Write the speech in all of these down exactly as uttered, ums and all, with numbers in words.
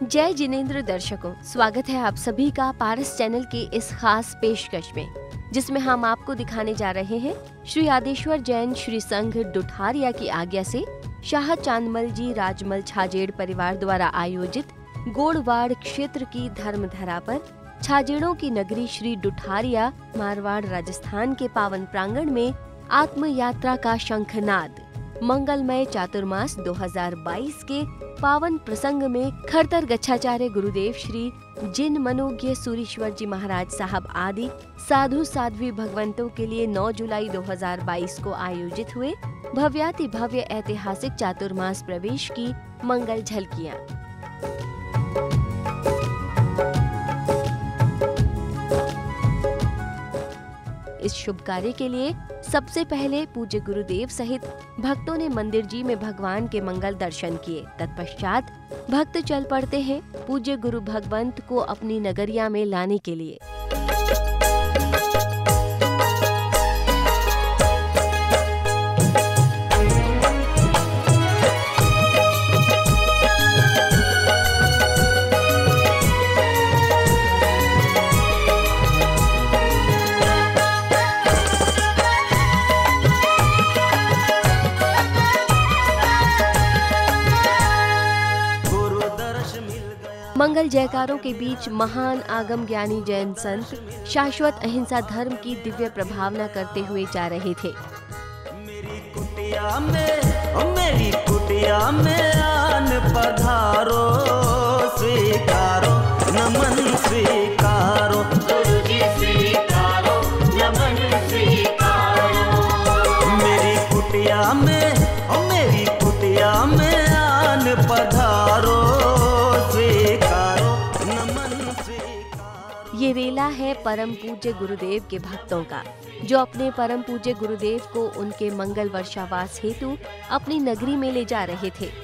जय जिनेंद्र दर्शकों, स्वागत है आप सभी का पारस चैनल के इस खास पेशकश में, जिसमें हम आपको दिखाने जा रहे हैं श्री आदेश्वर जैन श्री संघ डुठारिया की आज्ञा से शाह चांदमल जी राजमल छाजेड़ परिवार द्वारा आयोजित गोड़वाड़ क्षेत्र की धर्मधरा पर छाजेड़ों की नगरी श्री डुठारिया मारवाड़ राजस्थान के पावन प्रांगण में आत्म यात्रा का शंखनाद मंगलमय चातुर्मास दो हज़ार बाईस के पावन प्रसंग में खड़तर गच्छाचार्य गुरुदेव श्री जिन मनोज्ञ सूरीश्वर जी महाराज साहब आदि साधु साध्वी भगवंतों के लिए नौ जुलाई दो हज़ार बाईस को आयोजित हुए भव्याति भव्य ऐतिहासिक चातुर्मास प्रवेश की मंगल झलकियां। इस शुभ कार्य के लिए सबसे पहले पूज्य गुरुदेव सहित भक्तों ने मंदिर जी में भगवान के मंगल दर्शन किए। तत्पश्चात भक्त चल पड़ते हैं पूज्य गुरु भगवंत को अपनी नगरिया में लाने के लिए। मंगल जयकारों के बीच महान आगम ज्ञानी जैन संत शाश्वत अहिंसा धर्म की दिव्य प्रभावना करते हुए जा रहे थे। मेरी कुटिया में मेरी कुटिया में आन पधारो, स्वीकारो नमन स्वीकारो, गुरुजी स्वीकारो नमन स्वीकारो। मेरी कुटिया में मेरी कुटिया में आन पधारो, ये वेला है परम पूज्य गुरुदेव के भक्तों का, जो अपने परम पूज्य गुरुदेव को उनके मंगल वर्षावास हेतु अपनी नगरी में ले जा रहे थे।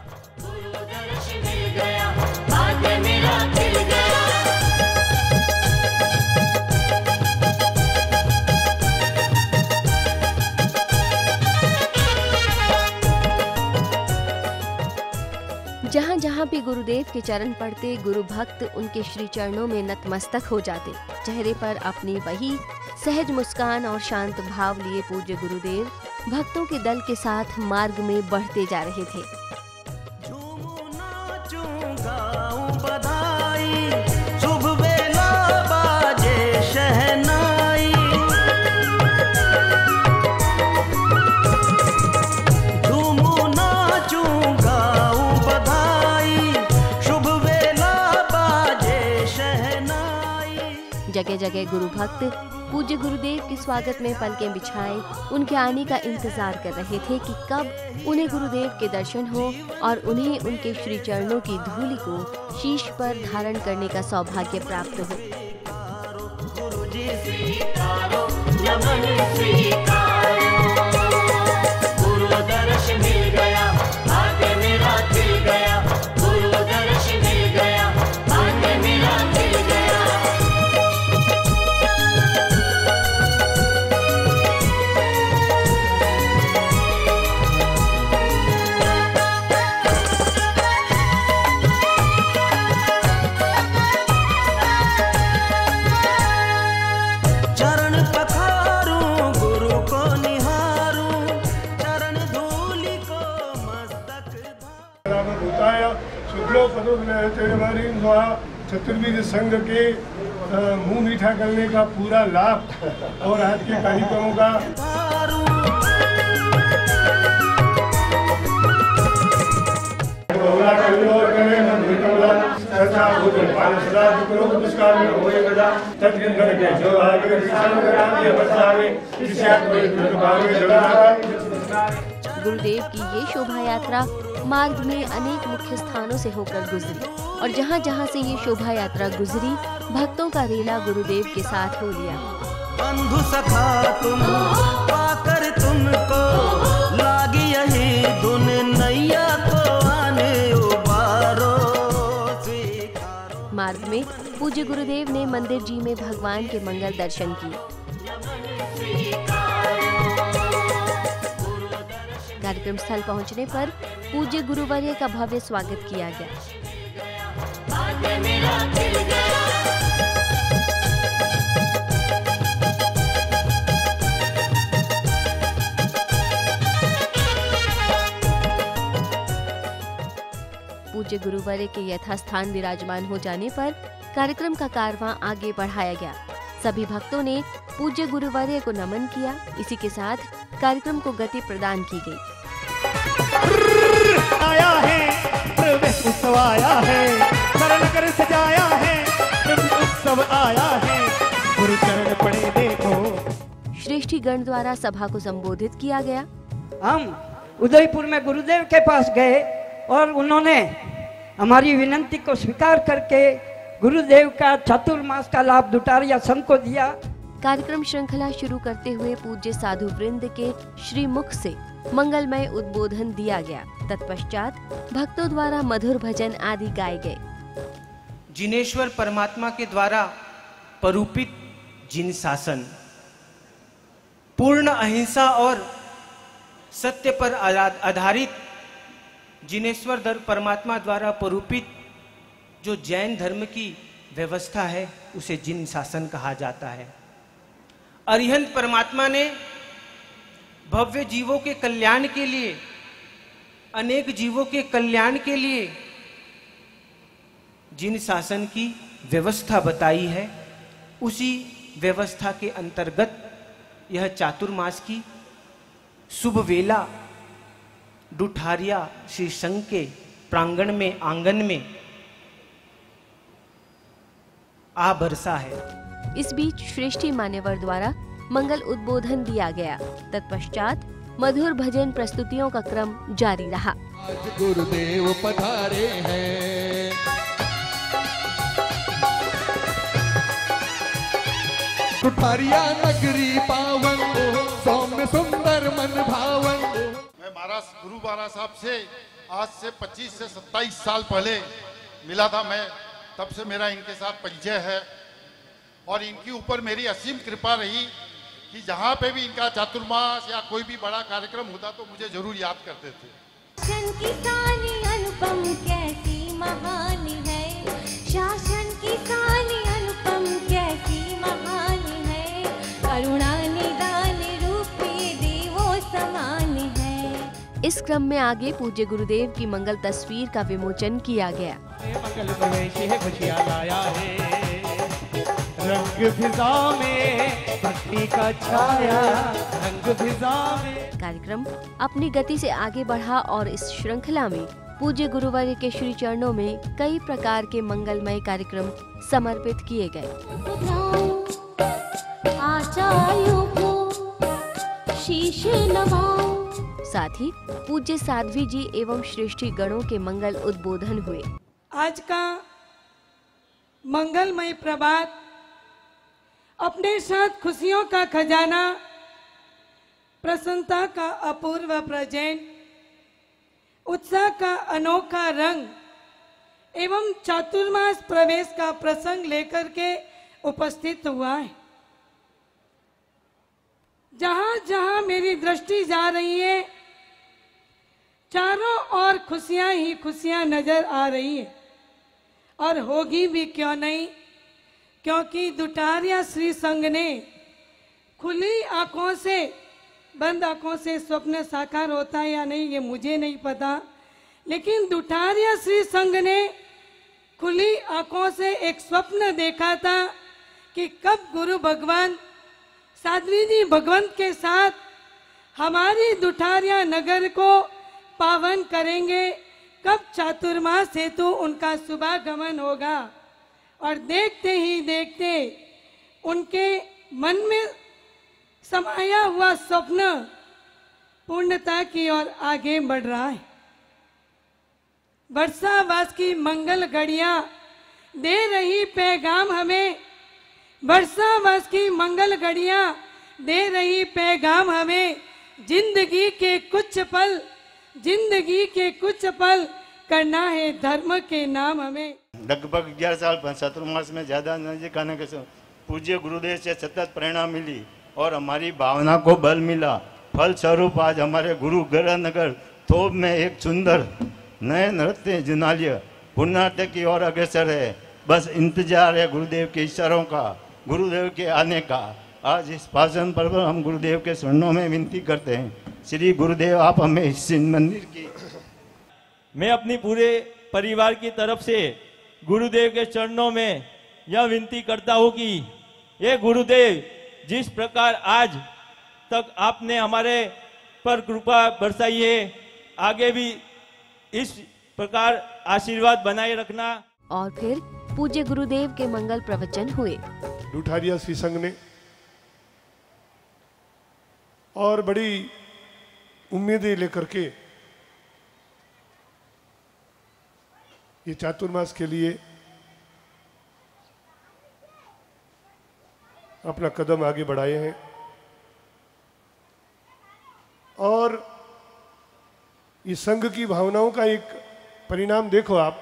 जहाँ जहाँ भी गुरुदेव के चरण पड़ते, गुरु भक्त उनके श्री चरणों में नतमस्तक हो जाते। चेहरे पर अपनी वही सहज मुस्कान और शांत भाव लिए पूज्य गुरुदेव भक्तों के दल के साथ मार्ग में बढ़ते जा रहे थे। जगह जगह गुरु भक्त पूज्य गुरुदेव के स्वागत में पलकें बिछाए उनके आने का इंतजार कर रहे थे कि कब उन्हें गुरुदेव के दर्शन हो और उन्हें उनके श्री चरणों की धूलि को शीश पर धारण करने का सौभाग्य प्राप्त हो। गुरुजी स्वीकारो नमन स्वीकारो, गुरु दर्श मिल गया भाग्य मेरा खिल गया, गुरु दर्श मिल गया भाग्य मेरा खिल गया। चतुर्विध संघ के मुंह मीठा करने का पूरा लाभ और आज के कार्यक्रमों का गुरुदेव की ये शोभा यात्रा मार्ग में अनेक मुख्य स्थानों से होकर गुजरी और जहाँ जहाँ से ये शोभा यात्रा गुजरी, भक्तों का रेला गुरुदेव के साथ हो लिया। बंधु सखा तुम पाकर तुमको लागी यही धुन नैया को आने उबारो, स्वीकारो। मार्ग में पूज्य गुरुदेव ने मंदिर जी में भगवान के मंगल दर्शन किए। कार्यक्रम स्थल पहुंचने पर पूज्य गुरुवर्य का भव्य स्वागत किया गया। भाग्य मेरा खिल गया। पूज्य गुरुवर्य के यथास्थान विराजमान हो जाने पर कार्यक्रम का कारवां आगे बढ़ाया गया। सभी भक्तों ने पूज्य गुरुवर्य को नमन किया। इसी के साथ कार्यक्रम को गति प्रदान की गई। आया है प्रवेश उत्सव आया है, सरनगर सजाया है, प्रवेश उत्सव आया है, गुरु चरण पड़े देखो। श्रेष्ठी गण द्वारा सभा को संबोधित किया गया। हम उदयपुर में गुरुदेव के पास गए और उन्होंने हमारी विनती को स्वीकार करके गुरुदेव का चातुर्मास का लाभ दुटारिया संघ को दिया। कार्यक्रम श्रृंखला शुरू करते हुए पूज्य साधु वृंद के श्रीमुख से मंगलमय उद्बोधन दिया गया। तत्पश्चात भक्तों द्वारा मधुर भजन आदि गाए गए। जिनेश्वर परमात्मा के द्वारा परूपित जिन शासन, पूर्ण अहिंसा और सत्य पर आधारित जिनेश्वर दर परमात्मा द्वारा परूपित जो जैन धर्म की व्यवस्था है उसे जिन शासन कहा जाता है। अरिहंत परमात्मा ने भव्य जीवों के कल्याण के लिए, अनेक जीवों के कल्याण के लिए जिन शासन की व्यवस्था बताई है, उसी व्यवस्था के अंतर्गत यह चातुर्मास की शुभ वेला डुठारिया श्री संघ के प्रांगण में, आंगन में आ बरसा है। इस बीच श्रेष्ठी मान्यवर द्वारा मंगल उद्बोधन दिया गया। तत्पश्चात मधुर भजन प्रस्तुतियों का क्रम जारी रहा। आज गुरुदेव पधारे हैं, डुठारिया नगरी पावन, सौम्य सुंदर मन भावन। मैं महाराज गुरु महाराज साहब से आज से पच्चीस से सत्ताईस साल पहले मिला था। मैं तब से मेरा इनके साथ परिचय है और इनके ऊपर मेरी असीम कृपा रही कि जहाँ पे भी इनका चातुर्मास या कोई भी बड़ा कार्यक्रम होता तो मुझे जरूर याद करते थे। शासन की शानी अनुपम कैसी महान है, शासन की शानी अनुपम कैसी महान है, करुणा निदान रूपी देवो समान है। इस क्रम में आगे पूज्य गुरुदेव की मंगल तस्वीर का विमोचन किया गया। मंगल प्रवेश है, खुशियाँ लाया है, रंग फिजा में भक्ति का छाया, रंग फिजा में। कार्यक्रम अपनी गति से आगे बढ़ा और इस श्रृंखला में पूज्य गुरुवर्य के श्री चरणों में कई प्रकार के मंगलमय कार्यक्रम समर्पित किए गए। शीश नवाओ। साथ ही पूज्य साध्वी जी एवं श्रेष्ठी गणों के मंगल उद्बोधन हुए। आज का मंगलमय प्रभात अपने साथ खुशियों का खजाना, प्रसन्नता का अपूर्व प्रेजेंट, उत्साह का अनोखा रंग एवं चातुर्मास प्रवेश का प्रसंग लेकर के उपस्थित हुआ है। जहां जहां मेरी दृष्टि जा रही है, चारों ओर खुशियां ही खुशियां नजर आ रही है और होगी भी क्यों नहीं, क्योंकि दुटारिया श्री संघ ने खुली आंखों से, बंद आंखों से स्वप्न साकार होता है या नहीं ये मुझे नहीं पता, लेकिन दुटारिया श्री संघ ने खुली आंखों से एक स्वप्न देखा था कि कब गुरु भगवान साध्वी जी भगवंत के साथ हमारी दुठारिया नगर को पावन करेंगे, कब चातुर्मास हेतु उनका शुभागमन होगा। और देखते ही देखते उनके मन में समाया हुआ स्वप्न पूर्णता की ओर आगे बढ़ रहा है। वर्षावास की मंगल घड़ियां दे रही पैगाम हमें, वर्षावास की मंगल घड़ियां दे रही पैगाम हमें, जिंदगी के कुछ पल, जिंदगी के कुछ पल करना है धर्म के नाम हमें। लगभग ग्यारह साल चातुर्मास में ज्यादा नजदीक आने के पूज्य गुरुदेव से सतत प्रेरणा मिली और हमारी भावना को बल मिला। फल स्वरूप आज हमारे गुरु ग्रह नगर थोब में एक सुंदर नए नृत्य जुनालिया पुण्यार्थ की ओर अग्रसर है। बस इंतजार है गुरुदेव के इशारों का, गुरुदेव के आने का। आज इस पावन पर्व हम गुरुदेव के चरणों में विनती करते हैं, श्री गुरुदेव आप हमें इस मंदिर की। मैं अपनी पूरे परिवार की तरफ से गुरुदेव के चरणों में यह विनती करता हूँ कि ये गुरुदेव, जिस प्रकार आज तक आपने हमारे पर कृपा बरसाई है, आगे भी इस प्रकार आशीर्वाद बनाए रखना। और फिर पूज्य गुरुदेव के मंगल प्रवचन हुए। डुठारिया श्री संघ ने और बड़ी उम्मीदें लेकर के ये चातुर्मास के लिए अपना कदम आगे बढ़ाए हैं। और इस संघ की भावनाओं का एक परिणाम देखो आप।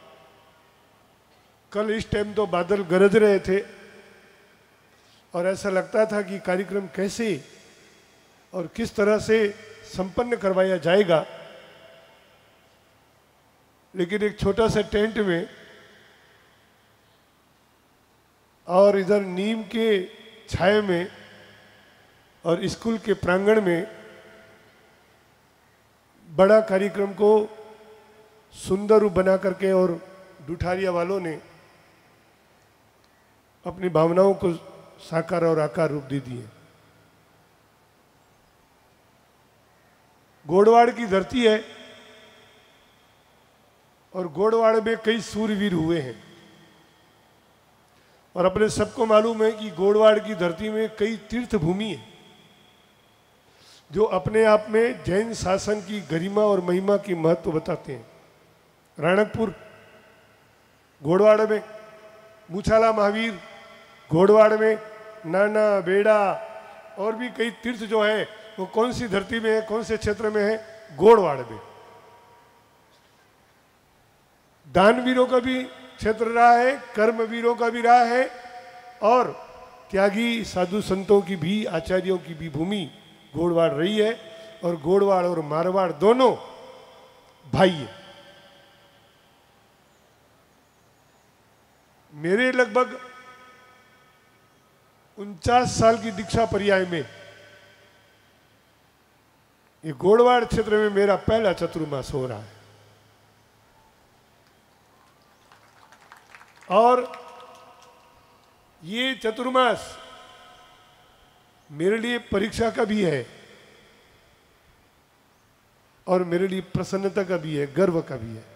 कल इस टाइम तो बादल गरज रहे थे और ऐसा लगता था कि कार्यक्रम कैसे और किस तरह से संपन्न करवाया जाएगा, लेकिन एक छोटा सा टेंट में और इधर नीम के छाये में और स्कूल के प्रांगण में बड़ा कार्यक्रम को सुंदर रूप बना करके और डुठारिया वालों ने अपनी भावनाओं को साकार और आकार रूप दे दिए। गोड़वाड़ की धरती है और गोड़वाड़ में कई सूरवीर हुए हैं और अपने सबको मालूम है कि गोड़वाड़ की धरती में कई तीर्थ भूमि है जो अपने आप में जैन शासन की गरिमा और महिमा की महत्व बताते हैं। राणकपुर गोड़वाड़ में, मूछाला महावीर गोड़वाड़ में, नाना बेड़ा और भी कई तीर्थ जो है वो कौन सी धरती में है, कौन से क्षेत्र में है? गोड़वाड़ में। दानवीरों का भी क्षेत्र रहा है, कर्मवीरों का भी रहा है और त्यागी साधु संतों की भी, आचार्यों की भी भूमि गोड़वाड़ रही है। और गोड़वाड़ और मारवाड़ दोनों भाई है। मेरे लगभग उनचास साल की दीक्षा पर्याय में ये गोड़वाड़ क्षेत्र में मेरा पहला चतुर्मास हो रहा है और ये चतुर्मास मेरे लिए परीक्षा का भी है और मेरे लिए प्रसन्नता का भी है, गर्व का भी है।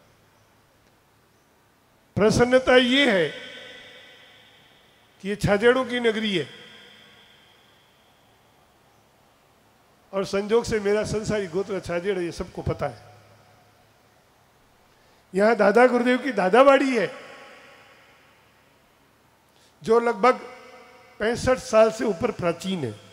प्रसन्नता ये है कि ये छाजेड़ों की नगरी है और संजोग से मेरा संसारी गोत्र छाजेड़ है, ये सबको पता है। यहां दादा गुरुदेव की दादावाड़ी है जो लगभग पैंसठ साल से ऊपर प्राचीन है।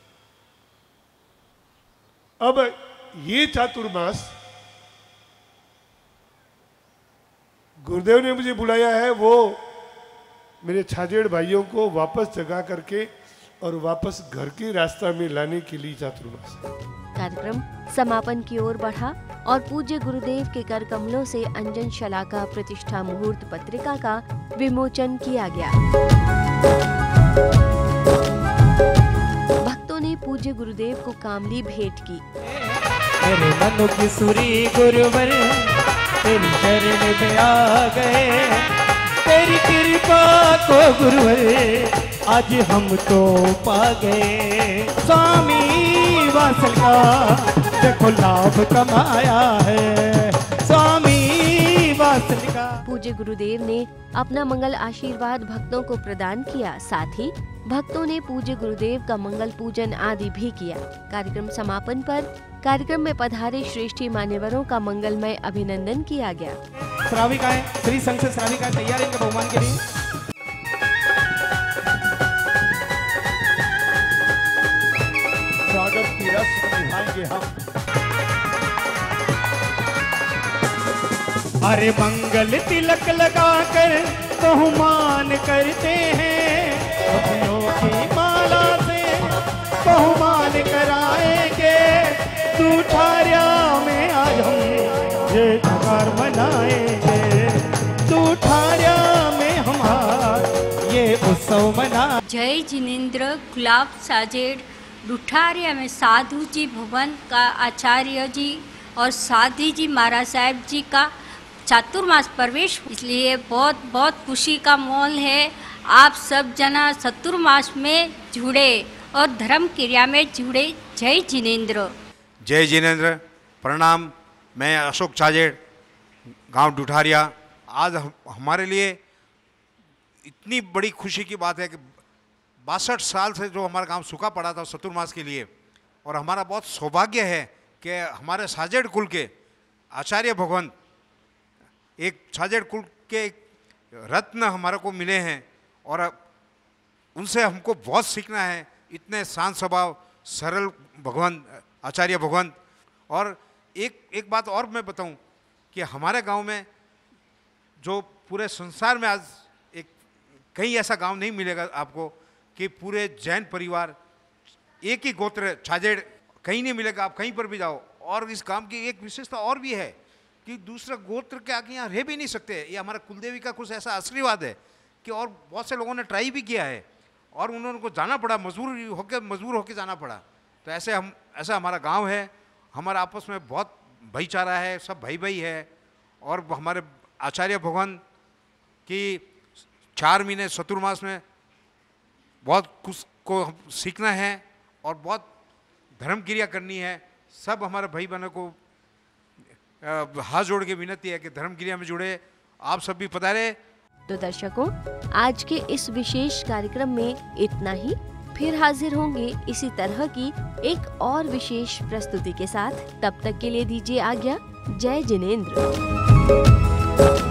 अब ये चातुर्मास गुरुदेव ने मुझे बुलाया है, वो मेरे छाजेड़ भाइयों को वापस जगा करके और वापस घर के रास्ता में लाने के लिए चातुर्मास है। कार्यक्रम समापन की ओर बढ़ा और पूज्य गुरुदेव के कर कमलों से अंजन शलाका प्रतिष्ठा मुहूर्त पत्रिका का विमोचन किया गया। भक्तों ने पूज्य गुरुदेव को कामली भेंट की। मेरे मनु की सुरी गुरुवर तेरी शरण में आ गए, तेरी कृपा को गुरुवर आज हम तो पा गए। स्वामी वासल का देखो लाभ कमाया है, स्वामी वासल का। पूज्य गुरुदेव ने अपना मंगल आशीर्वाद भक्तों को प्रदान किया। साथ ही भक्तों ने पूज्य गुरुदेव का मंगल पूजन आदि भी किया। कार्यक्रम समापन पर कार्यक्रम में पधारे श्रेष्ठी मान्यवरों का मंगलमय अभिनंदन किया गया। श्राविकाएं, श्री संघ से श्राविकाएं तैयार इनके बहुमान के लिए। स्वागत की रस्म निभाएंगे हम। अरे मंगल तिलक लगाकर बहुमान करते हैं, खुशियों की माला से बहुमान कराएंगे। डुठारिया में आज हम ये त्योहार मनाएंगे। उत्सव मना। जय जिनेन्द्र गुलाब साजेड़ डुठारिया में साधु जी भवन का आचार्य जी और साधी जी महाराज साहब जी का चातुर्मास प्रवेश, इसलिए बहुत बहुत खुशी का माहौल है। आप सब जना चतुर्मास में जुड़े और धर्म क्रिया में जुड़े। जय जिनेन्द्र। जय जिनेन्द्र। प्रणाम। मैं अशोक छाजेड़, गांव डुठारिया। आज हम, हमारे लिए इतनी बड़ी खुशी की बात है कि बासठ साल से जो हमारा गांव सूखा पड़ा था चतुर्मास के लिए, और हमारा बहुत सौभाग्य है कि हमारे साजेड़ कुल के आचार्य भगवान, एक साजेड़ कुल के रत्न हमारे को मिले हैं और उनसे हमको बहुत सीखना है। इतने शांत स्वभाव, सरल भगवान, आचार्य भगवान। और एक एक बात और मैं बताऊं कि हमारे गांव में, जो पूरे संसार में आज एक कहीं ऐसा गांव नहीं मिलेगा आपको कि पूरे जैन परिवार एक ही गोत्र छाजेड़, कहीं नहीं मिलेगा। आप कहीं पर भी जाओ। और इस गांव की एक विशेषता और भी है कि दूसरा गोत्र के आगे यहाँ रह भी नहीं सकते। ये हमारा कुलदेवी का कुछ ऐसा आशीर्वाद है कि, और बहुत से लोगों ने ट्राई भी किया है और उन्होंने को जाना पड़ा, मजबूर होकर मजबूर होकर जाना पड़ा। तो ऐसे हम ऐसा हमारा गांव है। हमारा आपस में बहुत भाईचारा है, सब भाई भाई है। और हमारे आचार्य भगवान की चार महीने चतुर्मास में बहुत कुछ को सीखना है और बहुत धर्म क्रिया करनी है। सब हमारे भाई बहनों को हाथ जोड़ के विनती है कि धर्म क्रिया में जुड़े। आप सब भी पधारे। तो दर्शकों, आज के इस विशेष कार्यक्रम में इतना ही। फिर हाजिर होंगे इसी तरह की एक और विशेष प्रस्तुति के साथ। तब तक के लिए दीजिए आज्ञा। जय जिनेन्द्र।